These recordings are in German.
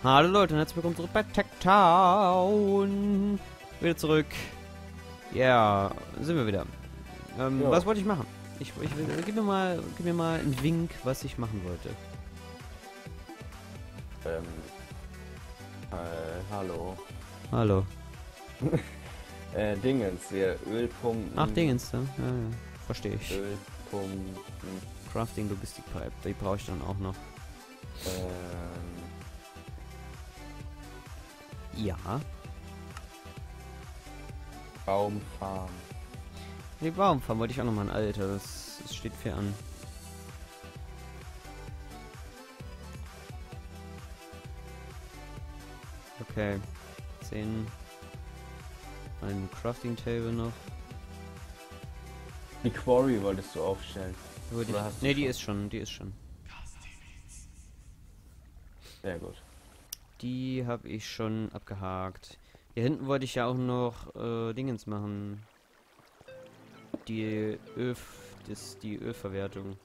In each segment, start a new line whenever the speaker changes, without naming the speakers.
Hallo Leute und herzlich willkommen zurück bei Tech Town. Wieder zurück. Ja, sind wir wieder. Was wollte ich machen? Gib mir mal einen Wink, was ich machen wollte.
Hallo.
Hallo.
Dingens, wir Ölpumpen.
Ach, Dingens, ja, verstehe ich.
Ölpumpen.
Crafting Logistik Pipe, die brauche ich dann auch noch. Ja.
Baumfarm.
Die Baumfarm wollte ich auch noch mal ein Alter, das steht viel an. Okay. 10. Ein Crafting Table noch.
Die Quarry wolltest du aufstellen.
Ne, die ist schon.
Sehr gut.
Die habe ich schon abgehakt. Hier hinten wollte ich ja auch noch Dingens machen. Die Ölverwertung.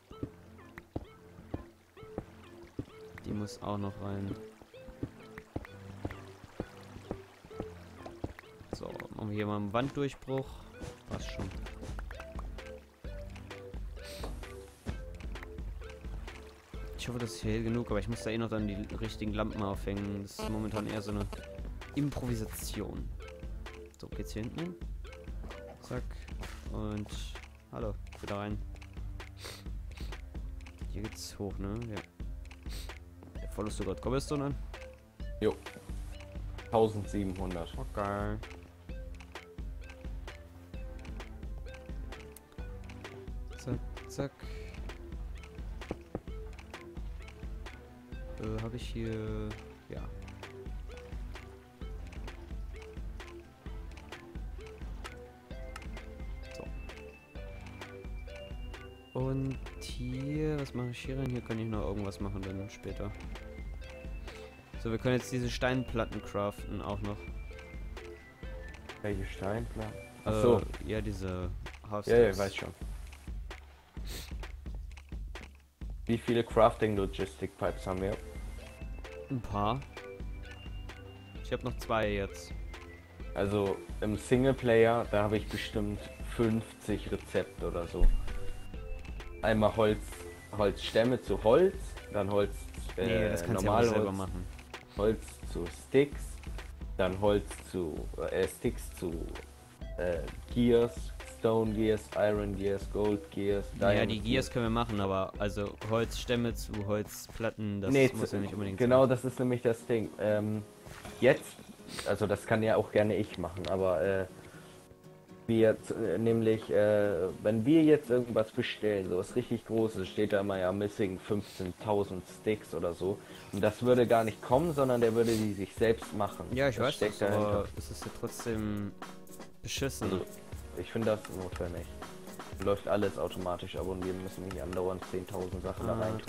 Die muss auch noch rein. So, machen wir hier mal einen Wanddurchbruch. Passt schon. Ich hoffe, das ist hell genug, aber ich muss da eh noch dann die richtigen Lampen aufhängen. Das ist momentan eher so eine Improvisation. So, geht's hier hinten? Zack. Und hallo, wieder rein. Hier geht's hoch, ne? Ja. Vollest du gerade Cobblestone an?
Jo. 1700.
Okay. Zack, zack. Habe ich hier... Ja. So. Und hier... Was mache ich hier rein? Hier kann ich noch irgendwas machen dann später. So, wir können jetzt diese Steinplatten craften auch noch.
Welche Steinplatten? Achso.
Ja, diese House.
Ja, weiß schon. Wie viele Crafting Logistic Pipes haben wir?
Ein paar. Ich habe noch 2 jetzt.
Also im Singleplayer, da habe ich bestimmt 50 Rezepte oder so. Einmal Holzstämme zu Holz, dann Holz
Nee, das kannst du ja auch selber machen.
Holz zu Sticks, dann Holz zu Sticks zu Gears, Stone Gears, Iron Gears, Gold Gears.
Ja, die Gears können wir machen, aber also Holzstämme zu Holzplatten, das muss ja nicht unbedingt
genau,
sein.
das ist nämlich das Ding. Jetzt, also das kann ja auch gerne ich machen, aber wenn wir jetzt irgendwas bestellen, so was richtig Großes, steht da immer ja missing 15.000 Sticks oder so. Und das würde gar nicht kommen, sondern der würde die sich selbst machen.
Ja, ich weiß
steckt
das,
dahinter.
aber es ist ja trotzdem beschissen.
Also, ich finde das notwendig. Läuft alles automatisch ab und wir müssen nicht andauernd 10.000 Sachen da rein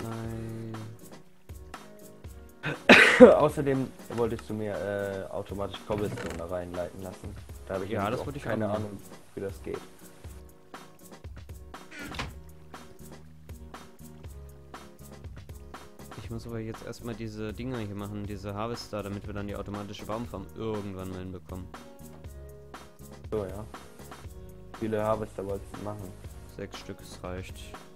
tun. Außerdem wolltest du mir automatisch Cobblestone da reinleiten lassen. Da habe ich
Ja, das
auch
wollte ich
keine
auch
Ahnung, wie das geht.
Ich muss aber jetzt erstmal diese Dinger hier machen, diese Harvester, damit wir dann die automatische Baumfarm irgendwann mal hinbekommen.
So, ja. Viele Harvester wolltest du machen?
6 Stück, es reicht.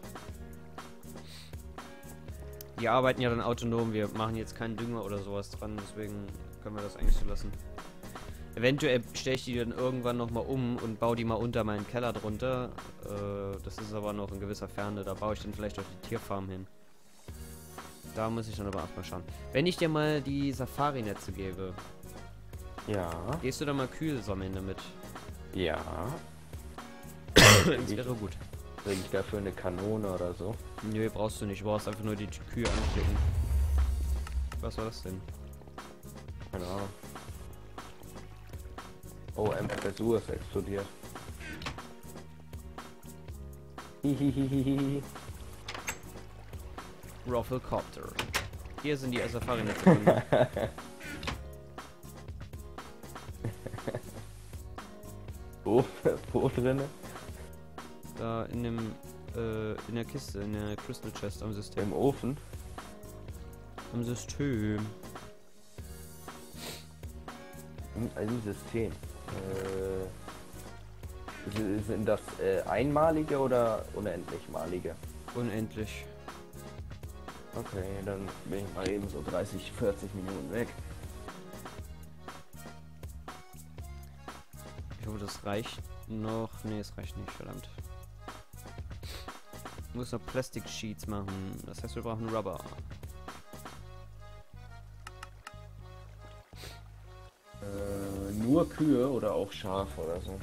Die arbeiten ja dann autonom, wir machen jetzt keinen Dünger oder sowas dran, deswegen können wir das eigentlich so lassen. Eventuell stelle ich die dann irgendwann nochmal um und baue die mal unter meinen Keller drunter. Das ist aber noch in gewisser Ferne, da baue ich dann vielleicht auch die Tierfarm hin. Da muss ich dann aber erstmal schauen. Wenn ich dir mal die Safari-Netze gebe,
Ja.
gehst du da mal Kühe sammeln damit?
Ja.
Das wäre gut.
Krieg ich dafür eine Kanone oder so?
Nö, brauchst du nicht. Du brauchst einfach nur die Kühe anklicken. Was war das denn?
Keine Ahnung. Oh, MFSU ist explodiert. Hihihihihi.
Rufflecopter. Hier sind die Safari-Netze drin.
Wo drinne?
Da in dem in der Kiste, in der Crystal Chest am System.
Im Ofen?
Am System.
Ein System. Sind das einmalige oder unendlichmalige?
Unendlich.
Okay, dann bin ich mal eben so 30, 40 Minuten weg.
Ich hoffe, das reicht noch. Nee, es reicht nicht, verdammt. Ich muss noch Plastic Sheets machen. Das heißt, wir brauchen Rubber.
Nur Kühe oder auch Schafe oder so?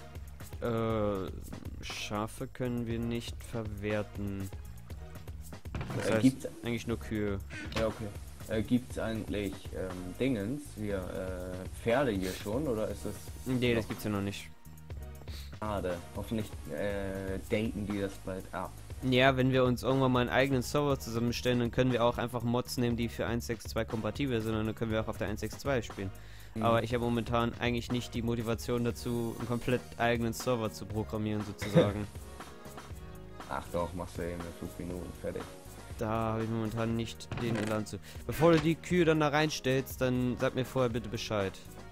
Schafe können wir nicht verwerten. Das heißt,
Gibt's
eigentlich nur Kühe.
Ja, okay. Gibt es eigentlich Dingens, wir Pferde hier schon oder ist das
Nee, das
noch
gibt's ja noch nicht.
schade? Hoffentlich daten die das bald ab.
Ja, wenn wir uns irgendwann mal einen eigenen Server zusammenstellen, dann können wir auch einfach Mods nehmen, die für 1.6.2 kompatibel sind und dann können wir auch auf der 1.6.2 spielen. Aber ich habe momentan eigentlich nicht die Motivation dazu, einen komplett eigenen Server zu programmieren sozusagen.
Ach doch, machst du eben in 5 Minuten fertig.
Da habe ich momentan nicht den Elan zu. Bevor du die Kühe dann da reinstellst, dann sag mir vorher bitte Bescheid.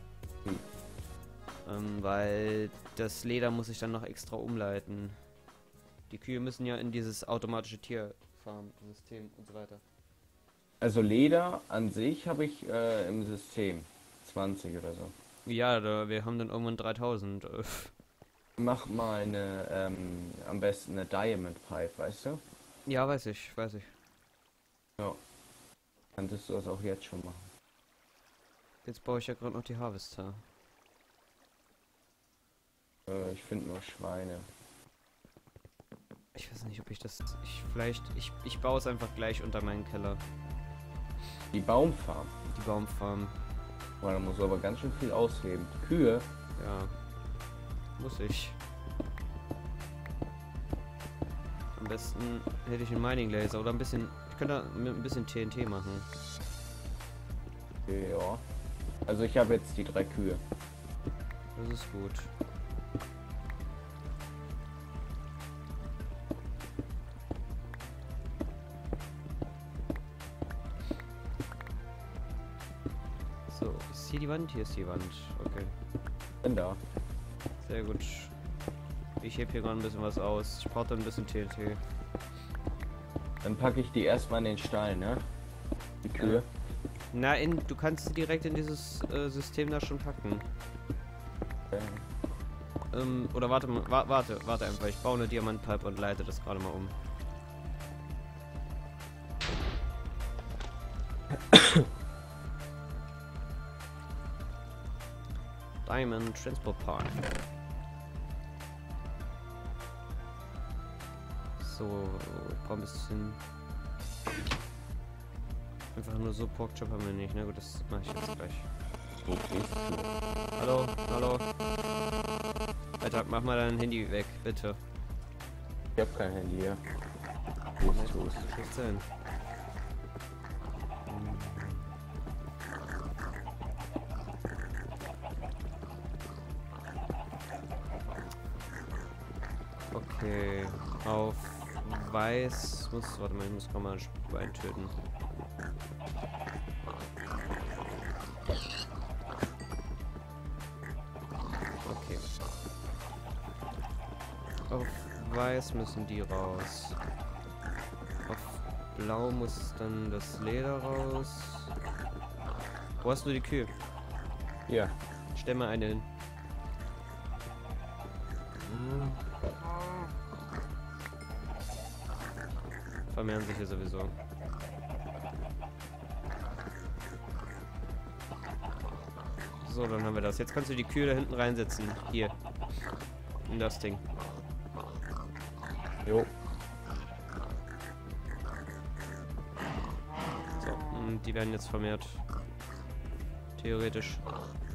Weil das Leder muss ich dann noch extra umleiten. Die Kühe müssen ja in dieses automatische Tierfarm-System und so weiter.
Also Leder an sich habe ich im System 20 oder so.
Ja, wir haben dann irgendwann 3000.
Mach mal eine, am besten eine Diamond Pipe, weißt du?
Ja, weiß ich.
Ja. Könntest du das auch jetzt schon machen.
Jetzt baue ich ja gerade noch die Harvester.
Ich finde nur Schweine.
Ich weiß nicht, ob ich das... Ich baue es einfach gleich unter meinen Keller.
Die Baumfarm.
Die Baumfarm.
Boah, da muss aber ganz schön viel ausheben. Kühe.
Ja. Muss ich. Am besten hätte ich einen Mining Laser oder ein bisschen... Ich könnte mit ein bisschen TNT machen.
Okay, ja. Also ich habe jetzt die 3 Kühe.
Das ist gut. So, ist hier die Wand? Hier ist die Wand. Okay.
Bin da.
Sehr gut. Ich heb hier gerade ein bisschen was aus. Ich brauche dann ein bisschen TNT.
Dann packe ich die erstmal in den Stall, ne? Die Kühe.
Na, du kannst sie direkt in dieses System da schon packen. Oder warte mal, warte einfach. Ich baue eine Diamantpipe und leite das gerade mal um. Diamond Transport Park. So, ich brauche ein bisschen. Einfach nur so Porkchop haben wir nicht. Na gut, das mache ich jetzt gleich. Hallo, hallo. Alter, mach mal dein Handy weg, bitte.
Ich hab kein Handy hier.
Was denn? Okay, auf weiß muss, warte mal, ich muss mal ein Schwein töten. Okay. Auf weiß müssen die raus. Auf blau muss dann das Leder raus. Wo hast du die Kühe?
Ja.
Stell mal eine hin. Vermehren sich hier sowieso. So, dann haben wir das. Jetzt kannst du die Kühe da hinten reinsetzen. Hier. In das Ding.
Jo.
So, und die werden jetzt vermehrt. Theoretisch.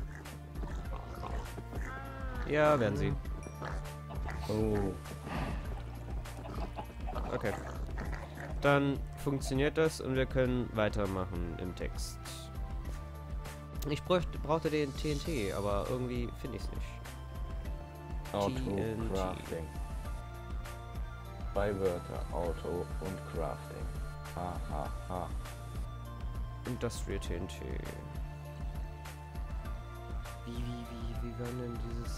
Ja, werden sie.
Oh.
Okay. Dann funktioniert das und wir können weitermachen im Text. Ich brauchte den TNT, aber irgendwie finde ich es nicht.
Auto
TNT.
Crafting. 2 Wörter. Auto und Crafting. Ha ha ha.
Industrial TNT. Wie war denn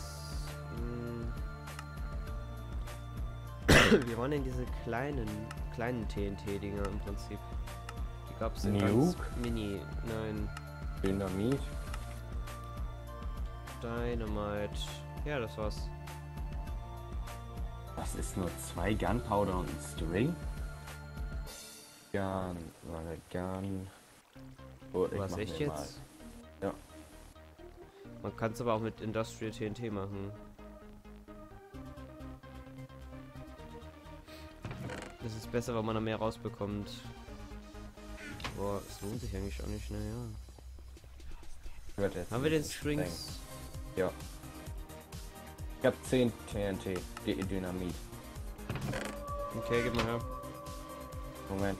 dieses... Wie waren denn diese kleinen TNT-Dinger im Prinzip? Die gab es in ganz
Nuke?
mini... Nein.
Dynamit.
Dynamite. Ja, das war's.
Das ist nur 2 Gunpowder und ein String. Gun, warte, Gun. Oh, ich
Was,
mach
echt
mir
jetzt?
Mal. Ja.
Man kann es aber auch mit Industrial TNT machen. Das ist besser, weil man da mehr rausbekommt. Boah, es lohnt sich eigentlich auch nicht, naja. Haben wir den Strings?
Ja. Ich hab 10 TNT, Dynamit.
Okay, gib mal her.
Moment.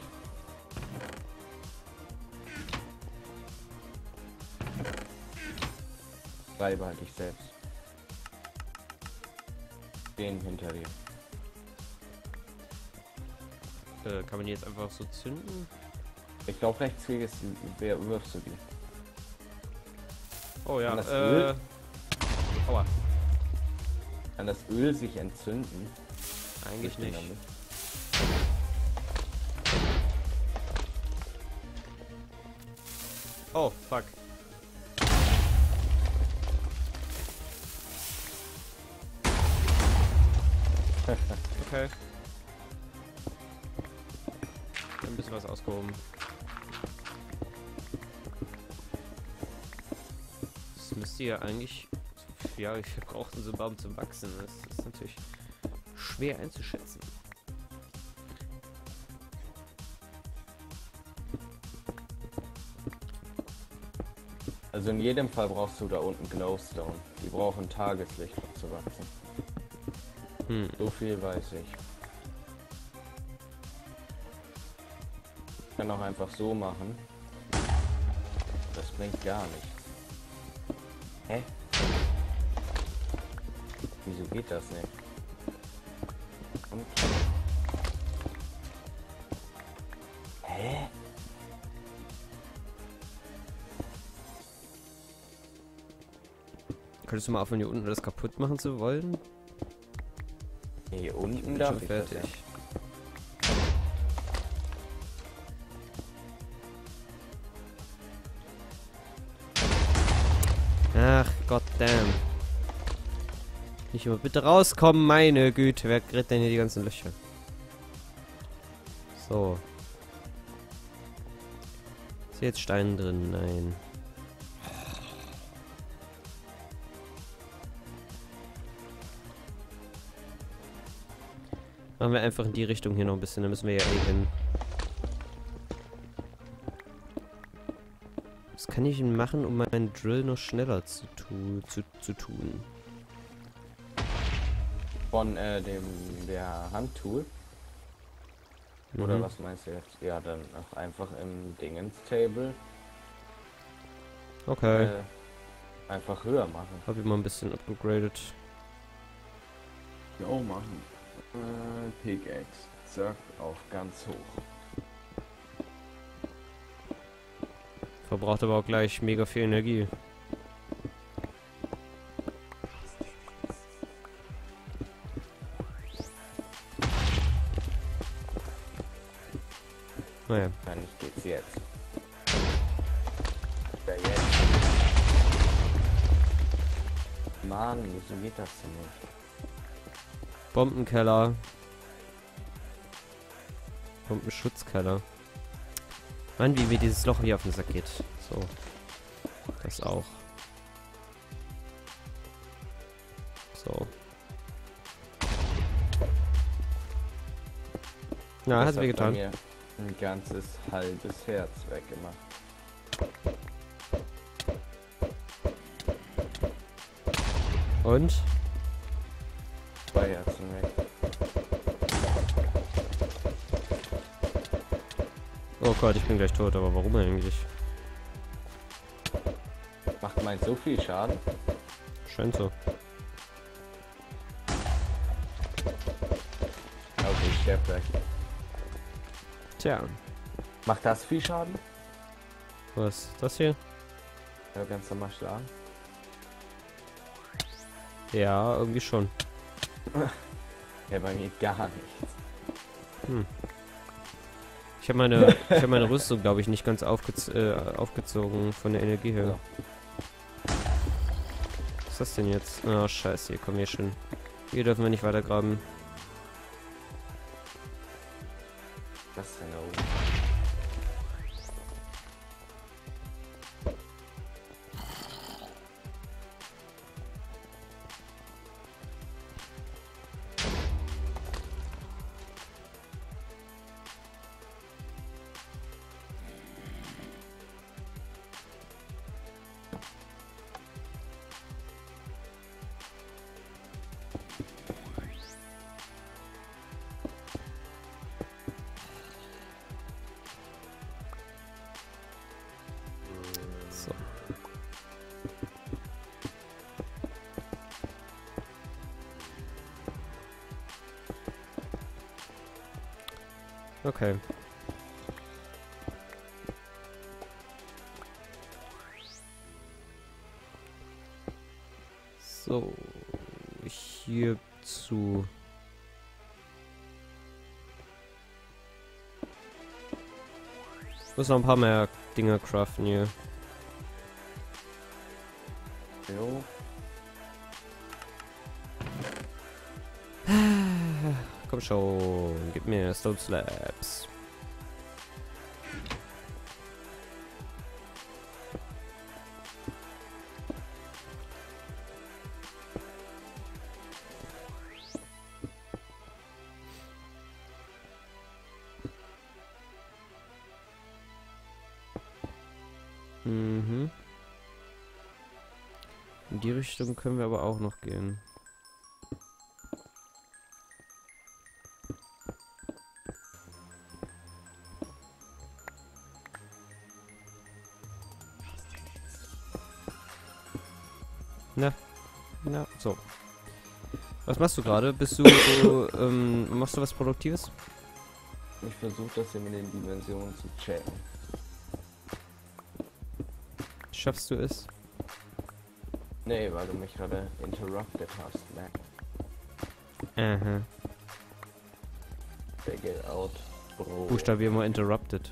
Bleibe halt dich selbst. Den hinter dir.
Kann man die jetzt einfach so zünden?
Ich glaube, rechtsklick ist, wer wirfst du die?
Oh ja,
Kann das Öl?
Aua.
Kann das Öl sich entzünden?
Eigentlich
Durch
nicht.
Dynamit?
Oh, fuck. Okay. Ein bisschen was ausgehoben. Das müsste ja eigentlich... Ja, wir brauchen so einen Baum zum Wachsen. Das ist natürlich schwer einzuschätzen.
Also in jedem Fall brauchst du da unten Glowstone. Die brauchen Tageslicht, um zu wachsen. So viel weiß ich. Ich kann auch einfach so machen. Das bringt gar nichts. Hä? Wieso geht das nicht? Und? Hä?
Könntest du mal aufhören, hier unten das kaputt machen zu wollen?
Hier unten
Bin
darf
schon
ich das
fertig. Ach, goddamn. Nicht immer bitte rauskommen, meine Güte. Wer gräbt denn hier die ganzen Löcher? So. Ist hier jetzt Stein drin? Nein. Machen wir einfach in die Richtung hier noch ein bisschen, da müssen wir ja eh hin. Was kann ich denn machen, um meinen Drill noch schneller zu tun?
Von der Handtool. Oder was meinst du jetzt? Ja, dann auch einfach im Dingens-Table
Okay.
einfach höher machen.
Hab ich mal ein bisschen upgegradet.
Ja, machen. Pickaxe. Zack, auf ganz hoch.
Verbraucht aber auch gleich mega viel Energie. Naja.
Wahrscheinlich geht's jetzt. Ja, jetzt. Mann, wieso geht das denn nicht?
Bombenkeller. Bombenschutzkeller. Mann, wie mir dieses Loch hier auf den Sack geht. So. Das auch. So. Ja,
Das
hat's
bei
wehgetan.
mir ein ganzes halbes Herz weggemacht.
Und?
2 Herzen weg.
Oh Gott, ich bin gleich tot, aber warum eigentlich?
Macht meint so viel Schaden?
Scheint so.
Okay, ich sterb gleich.
Tja,
Macht das viel Schaden?
was? Das hier?
Ja, ganz normal schlagen.
Ja, irgendwie schon.
Ja, bei mir gar nichts.
Ich habe meine Rüstung, glaube ich, nicht ganz aufgezogen von der Energie her.
Ja.
Was ist das denn jetzt? Ah, scheiße, hier kommen wir schon. Hier dürfen wir nicht weiter graben.
Was denn da oben?
So. Okay. So, hierzu. Muss noch ein paar mehr Dinger craften hier.
Jo.
Komm schon, gib mir Stone Slabs. Mhm. In die Richtung können wir aber auch noch gehen. Na, so. Was machst du gerade? Bist du, machst du was Produktives?
Ich versuche das hier mit den Dimensionen zu checken.
Schaffst du es?
Nee, weil du mich gerade interrupted hast, ne?
Aha.
Get out, Bro.
Buchstabier mal interrupted.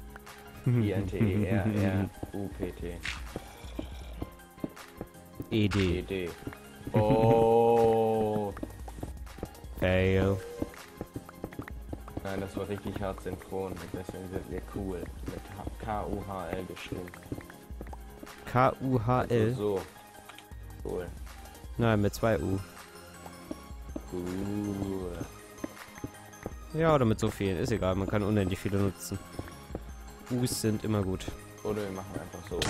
INTERRUPT.
ED.
ED. Oh.
Fail.
Nein, das war richtig hart synchron. Deswegen sind wir cool. Mit KUHL geschrieben.
KUHL?
Also so. Cool.
Nein, mit 2 U.
Cool.
Ja, oder mit so vielen. Ist egal, man kann unendlich viele nutzen. U's sind immer gut.
Oder wir machen einfach so.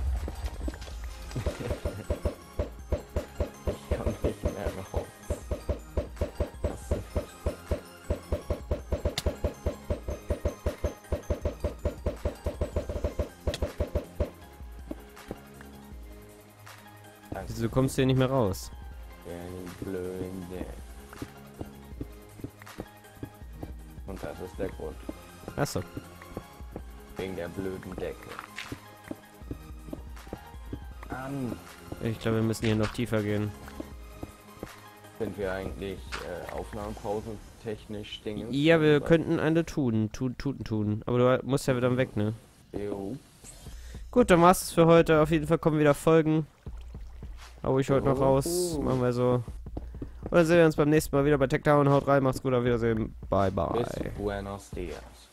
Ich komme nicht mehr raus. Das ist
Wieso kommst du hier nicht mehr raus?
ein blöde. Und das ist der Grund.
Achso.
Wegen der blöden Decke.
Ich glaube, wir müssen hier noch tiefer gehen.
Sind wir eigentlich Aufnahmepausen technisch Dinge?
Ja, wir könnten eine tun. Tun. Aber du musst ja wieder weg, ne?
Jo.
Gut, dann war's es für heute. Auf jeden Fall kommen wieder Folgen. Hau ich heute noch raus. Machen wir so. Und dann sehen wir uns beim nächsten Mal wieder bei Techdown. Haut rein, macht's gut, auf Wiedersehen. Bye, bye.
Bis Buenos Dias.